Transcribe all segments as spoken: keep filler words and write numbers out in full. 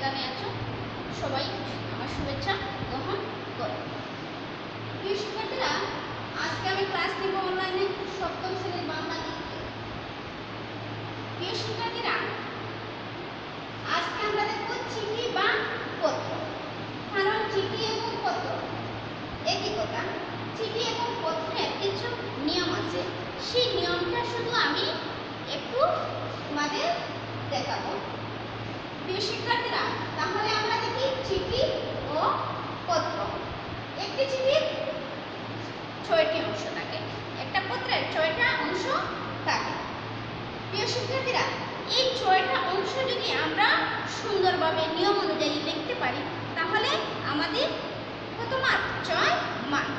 যেখানে আছো সবাই আমার শুভেচ্ছা গ্রহণ করো। প্রিয় শিক্ষার্থীরা, আজকে আমি ক্লাস নেব অনলাইনে সপ্তম শ্রেণীর বাংলা দিক থেকে। প্রিয় শিক্ষার্থীরা, আজকে আমরা দেখব চিঠি বা পত্র। কারণ চিঠি এবং পত্র একই কথা। চিঠি এবং পত্রের কিছু নিয়ম আছে, সেই নিয়মটা শুধু আমি একটু তোমাদের দেখাবো। প্রিয় শিক্ষার্থীরা, তাহলে আমরা দেখি চিঠি ও পত্র। একটি চিঠির ছয়টি অংশ থাকে, একটা পত্রের ছয়টা অংশ থাকে। প্রিয় শিক্ষার্থীরা, এই ছয়টা অংশ যদি আমরা সুন্দরভাবে নিয়ম অনুযায়ী লিখতে পারি তাহলে আমাদের কত মার্ক? ছয় মার্ক।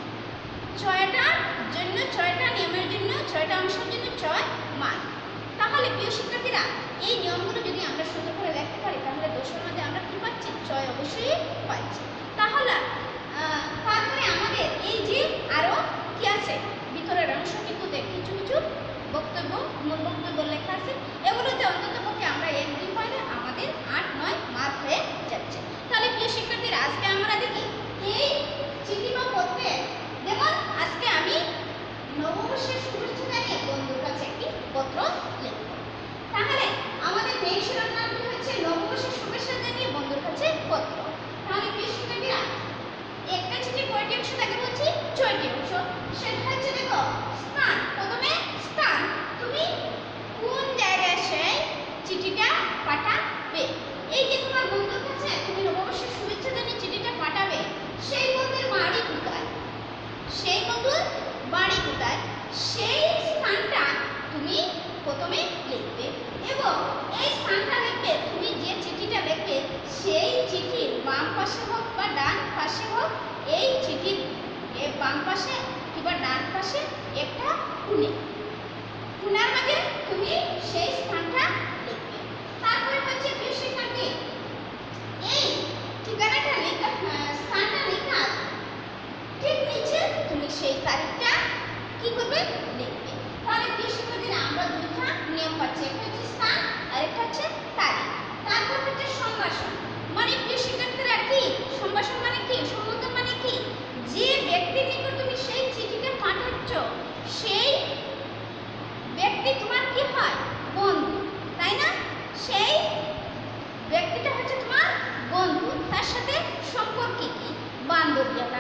ছয়টার জন্য ছয়টা নিয়মের জন্য ছয়টা অংশের জন্য ছয় মার্ক। তাহলে প্রিয় শিক্ষার্থীরা, এই নিয়মগুলো যদি আমরা সুন্দর করে লিখতে পারি তাহলে দশের মধ্যে আমরা কি পাচ্ছি? ছয় অবশ্যই পাচ্ছি। তাহলে তারপরে আমাদের এই যে আরো কি আছে ভিতরের অংশ, কিন্তু কিছু কিছু বক্তব্য মূল বক্তব্য লেখা আছে, এগুলোতে অন্তত পক্ষে আমরা এক দুই পাইলে আমাদের আট নয় মার্ক হয়ে যাচ্ছে। তাহলে প্রিয় শিক্ষার্থীরা, আজকে আমরা দেখি এই চিঠি বা পত্রে, যেমন আজকে আমি নববর্ষের শুভেচ্ছা জানিয়ে বন্ধুর কাছে একটি পত্র লিখব। তাহলে আমাদের মেয়ে শিরোনামটি হচ্ছে নববর্ষের শুভেচ্ছা জানিয়ে বন্ধুর কাছে পত্র। তাহলে প্রিয় শিক্ষার্থীরা, একটা চিঠি কয়টি অংশ থাকে বলছি? ছয়টি অংশ। সেটা হচ্ছে দেখো স্থান। প্রথমে স্থান, তুমি কোন জায়গায় সেই চিঠিটা পাঠাবে। এই যে তোমার বন্ধুর কাছে তুমি নববর্ষের শুভেচ্ছা জানিয়ে চিঠিটা পাঠাবে, সেই বন্ধুর বাড়ি কোথায়? সেই বন্ধুর বাড়ি কোথায় সেই স্থানটা তুমি প্রথমে লিখবে, এবং এই স্থানটা লিখবে তুমি যে চিঠিটা লিখবে সেই চিঠির বাম পাশে হোক বা ডান পাশে হোক, এই চিঠির বাম পাশে কিংবা ডান পাশে একটা কোণে, কোণার মাঝে তুমি সেই স্থানটা লিখবে। তারপরে হচ্ছে প্রিয় শিক্ষার্থী, এই ঠিকানাটা লেখা স্থানটা লেখা ঠিক নিচে তুমি সেই তারিখটা কি করবে? লিখবে। তাহলে প্রিয় শিক্ষার্থীরা, আমরা দুইটা নিয়ম পাচ্ছি, একটা হচ্ছে স্থান আর একটা হচ্ছে তারিখ। তারপর হচ্ছে সম্ভাষণ। মানে প্রিয় শিক্ষার্থীরা, কি সম্ভাষণ মানে কি? সম্বোধন মানে কি? যে ব্যক্তির নিকট তুমি সেই চিঠিটা পাঠাচ্ছ সেই ব্যক্তি তোমার কি হয়? বন্ধু, তাই না? সেই ব্যক্তিটা হচ্ছে তোমার বন্ধু, তার সাথে সম্পর্ক কি? বান্ধবীয়তা।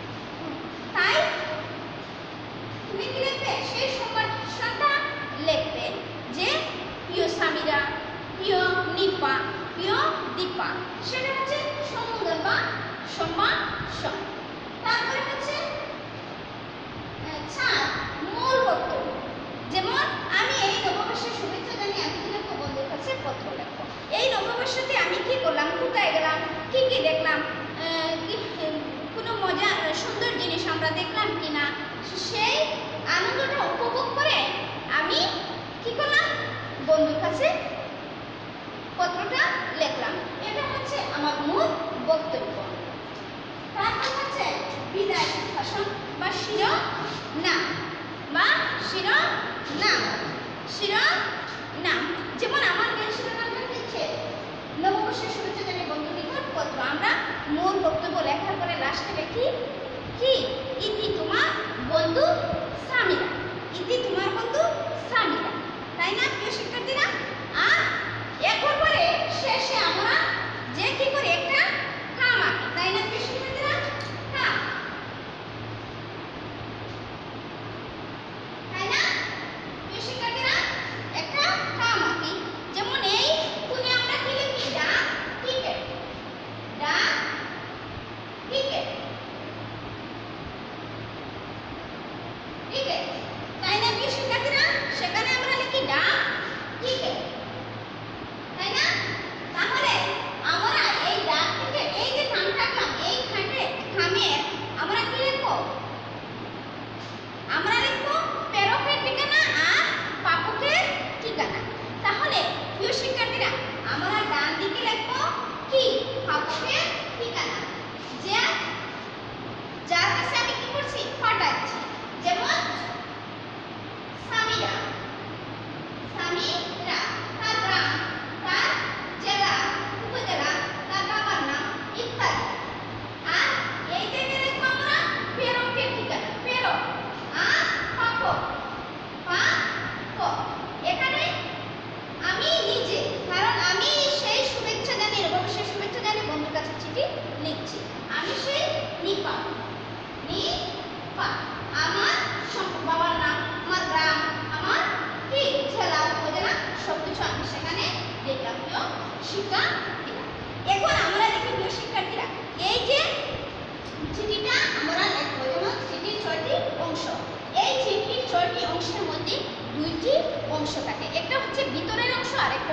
তাই তুমি কি লিখবে? সেই সম্ভাষণটা লিখবে যে প্রিয় সামিরা, প্রিয় নিপা, প্রিয় দীপা। সেটা হচ্ছে সম্বোধন বা সম্ভাষণ। তারপরে হচ্ছে চার মূল বক্তব্য। যেমন আমি এই নববর্ষের শুভেচ্ছা জানিয়ে আমি লিখবো বন্ধুর কাছে পত্র লিখবো। এই নববর্ষতে আমি কি করলাম, কোথায় গেলাম, কি কি দেখলাম, কোনো মজা সুন্দর জিনিস আমরা দেখলাম কিনা, সেই আনন্দটা উপভোগ করে আমি কি করলাম? বন্ধুর কাছে পত্রটা লিখলাম। এটা হচ্ছে আমার মূল বক্তব্য। তারপর হচ্ছে বিদায় ভাষণ বা শিরোনাম বা শিরোনাম শিরোনাম যেমন আমার মেয়ে শিরোনামটা হচ্ছে নববর্ষের শুভেচ্ছা জানিয়ে বন্ধুর নিকট পত্র। আমরা মূল বক্তব্য লেখার পরে লাস্টে লিখি কি? ইতি তোমার বন্ধু সামিরা। ইতি তোমার বন্ধু সামিরা, তাই না প্রিয় শিক্ষার্থীরা? আর এরপর পরে শেষে আমরা যে কি করি? একটা কাম আঁকি, তাই না প্রিয় শিক্ষার্থীরা? কাম, তাই না প্রিয় শিক্ষার্থীরা? একটা কাম আঁকি। যেমন এই কোণে আমরা কি লিখি? ডাক টিকেট, ডাক টিকেট, টিকেট, তাই না প্রিয় শিক্ষার্থীরা? সেখানে আমরা লিখি ডাক টিকেট, তাই না? তাহলে আমরা এই ডাক টিকেট, এই যে খামটা আঁকলাম, এই খামে খামে আমরা কি লিখবো? আমরা লিখবো প্রেরকের ঠিকানা আর প্রাপকের ঠিকানা। তাহলে প্রিয় শিক্ষার্থীরা, আমরা ডান দিকে লিখবো কি? প্রাপকের ঠিকানা, যে যার কাছে আমি কি করছি? পাঠাচ্ছি। যেমন সামিরা, সামিরা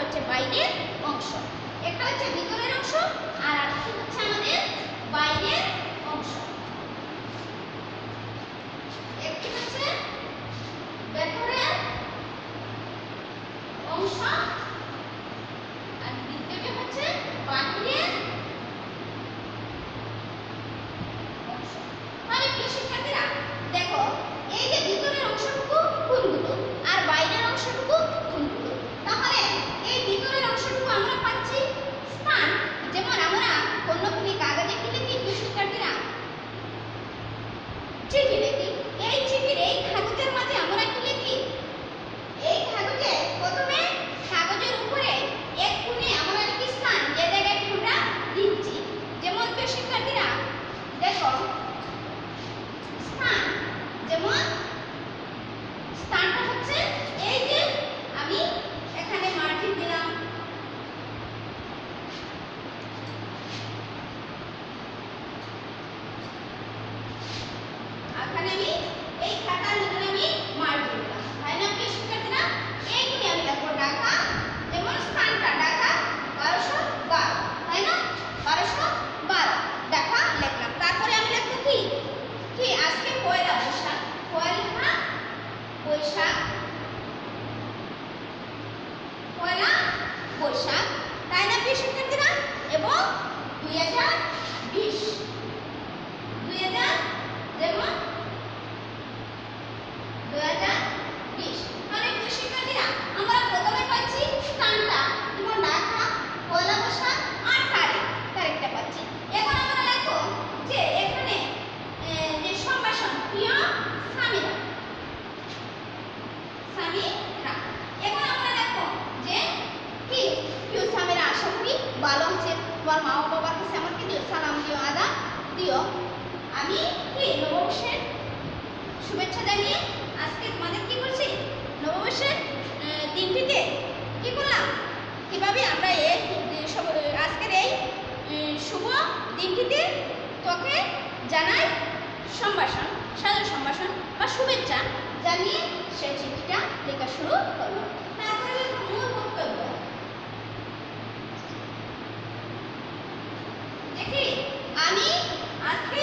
হচ্ছে বাইরের অংশ, একটা হচ্ছে ভিতরের অংশ আর আরেকটা হচ্ছে আমাদের বাইরের অংশ। একটি হচ্ছে ভেতরের অংশ আর দ্বিতীয়টি হচ্ছে বাহিরের অংশ। তাহলে প্রিয় শিক্ষার্থীরা দেখো, এই যে ভিতরের অংশটুকু কোনগুলো আর বাইরের অংশটুকু কোনগুলো, তাহলে এই ভিতরের অংশটুকু আমরা পাচ্ছি স্থান। যেমন আমরা অন্য কোনো কাগজে কি লিখি প্রিয় শিক্ষার্থীরা? চিঠি লিখি। এই চিঠির এই কাগজের মাঝে আমরা কি লিখি? এই কাগজে প্রথমে কাগজের উপরে এক কোণে আমরা লিখি স্থান, যে জায়গায় আমরা দিচ্ছি। যেমন প্রিয় শিক্ষার্থীরা দেখো, স্থান যেমন স্থানটা হচ্ছে এই যে আমি এখানে মার্জিন দিলাম, এখানে আমি এই খাতার মধ্যে আমি মার্জিন দিলাম, তাই না প্রিয় শিক্ষার্থীরা? এইখানে আমি লিখবো ঢাকা, যেমন স্থানটা ঢাকা বারোশো বারো, তাই না? বারোশো বারো ঢাকা লিখলাম। তারপরে আমি লিখবো কি কি আজকে পয়লা বৈশাখ, পয়লা বৈশাখ, পয়লা বৈশাখ, তাই না প্রিয় শিক্ষার্থীরা? এবং দুই হাজার বিশ, দুই হাজার যেমন দুই হাজার বিশ। মানে প্রিয় শিক্ষার্থীরা আমরা প্রথমে পাচ্ছি স্থানটা, যেমন ঢাকা, পয়লা বৈশাখ আর তারিখ, তারিখটা পাচ্ছি। এখন আমরা লিখবো যে এখানে যে সম্ভাষণ, প্রিয় স্বামীরা, স্বামীরা। এখন আমরা দেখো যে কি প্রিয় স্বামীরা, আশা করি ভালো আছে। তোমার মা বাবার কাছে আমার কি দিও? সালাম দিও, আদাব দিও। আমি কি নববর্ষের শুভেচ্ছা জানিয়ে আজকে তোমাদের কি করছি, নববর্ষের দিনটিতে কি করলাম, কিভাবে আমরা এই আজকের এই শুভ দিনটিতে তোকে জানাই সম্ভাষণ, সাদর সম্ভাষণ বা শুভেচ্ছা জানিয়ে সেই চিঠিটা লেখা শুরু করলাম। তারপরে মূল বক্তব্য দেখি, আমি আজকে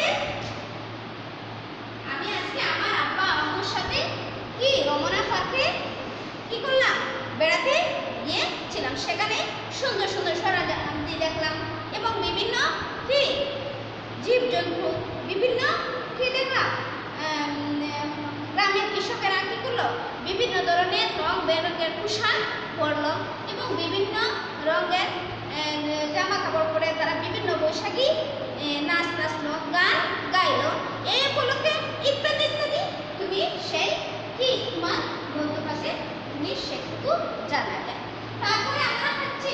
আমি আজকে আমার আব্বা আম্মুর সাথে কি রমনা পার্কে কি করলাম, বেড়াতে গিয়েছিলাম। সেখানে সুন্দর সুন্দর সরঞ্জাম দেখলাম এবং বিভিন্ন কি জীবজন্তু, বিভিন্ন কি দেখলাম, গ্রামের কৃষকেরা কি করলো, বিভিন্ন ধরনের রং বেরঙের পোশাক পরলো এবং বিভিন্ন রঙের জামা কাপড় পরে তারা বিভিন্ন বৈশাখী নাচ নাচলো, গান গাইলো। এই উপলক্ষে ইত্যাদি ইত্যাদি তুমি সেই কি তোমার বন্ধুর কাছে তুমি সেটুকু জানা যায়। তারপরে আমরা হচ্ছে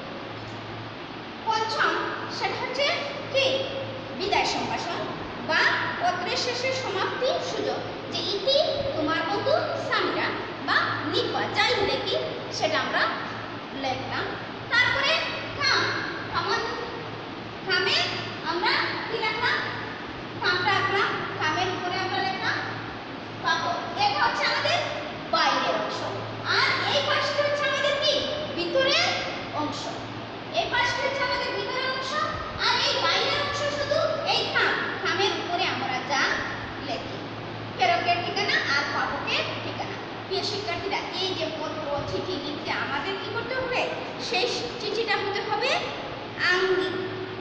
পঞ্চম, সেটা হচ্ছে কি বিদায় সম্ভাষণ বা পত্রের শেষে সমাপ্তি সুযোগ, যে ইতি তোমার বন্ধু স্বামীরা বা নিপা যাই লিখি সেটা আমরা লিখলাম। তারপরে খাম, খামন খামে আমরা কি রাখলাম, খামটা রাখলাম, খামের উপরে আমরা লিখলাম পাপড়। এটা হচ্ছে আমাদের বাইরের অংশ আর এই পাশটা হচ্ছে আমাদের কি ভিতরের অংশ। এই পাশটা হচ্ছে আমাদের ভিতরের অংশ আর এই বাইরের অংশ শুধু এই খাম, খামের উপরে আমরা যা লিখি, প্রেরকের ঠিকানা আর পাঠকের ঠিকানা। প্রিয় শিক্ষার্থীরা, এই যে পত্র চিঠি লিখতে আমাদের কি করতে হবে, সেই চিঠিটা হতে হবে আঙ্গিক,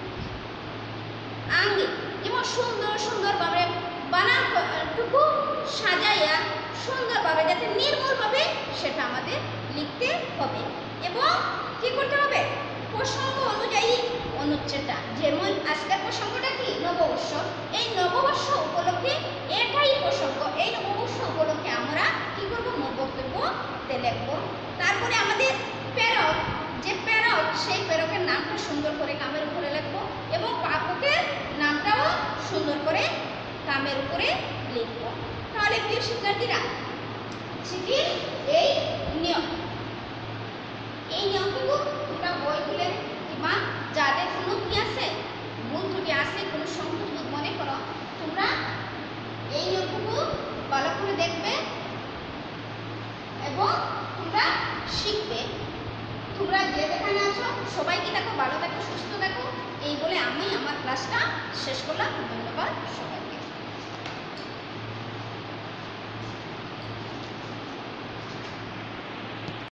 আঙ্গিক এবং সুন্দর সুন্দরভাবে বানানটুকু সাজাইয়া সুন্দরভাবে যাতে নির্মলভাবে সেটা আমাদের লিখতে হবে এবং কি করতে হবে, প্রসঙ্গ অনুযায়ী অনুচ্ছেদটা। যেমন আজকের প্রসঙ্গটা কি নববর্ষ, এই নববর্ষ উপলক্ষে এটাই প্রসঙ্গ, এই নববর্ষ উপলক্ষে আমরা কি করব, বক্তব্যতে লিখবো। তারপরে আমাদের প্রেরক, যে প্রেরক সেই প্রেরকের নামটা সুন্দর করে কামের উপরে লিখবো এবং পাঠকের নামটাও সুন্দর করে কামের উপরে লিখবো। তাহলে প্রিয় শিক্ষার্থীরা, চিঠির এই নিয়ম, এই নিয়মটুকু তোমরা বই তুলে কিংবা যাদের কোনো কি আছে ভুল ত্রুটি আছে, কোনো সংশোধন মনে করো, তোমরা এই নিয়মটুকু ভালো করে দেখবে এবং তোমরা শিখবে। তোমরা সবাইকে দেখো ভালো থাকো, সুস্থ থাকো, এই বলে আমি আমার ক্লাসটা শেষ করলাম। ধন্যবাদ সবাই।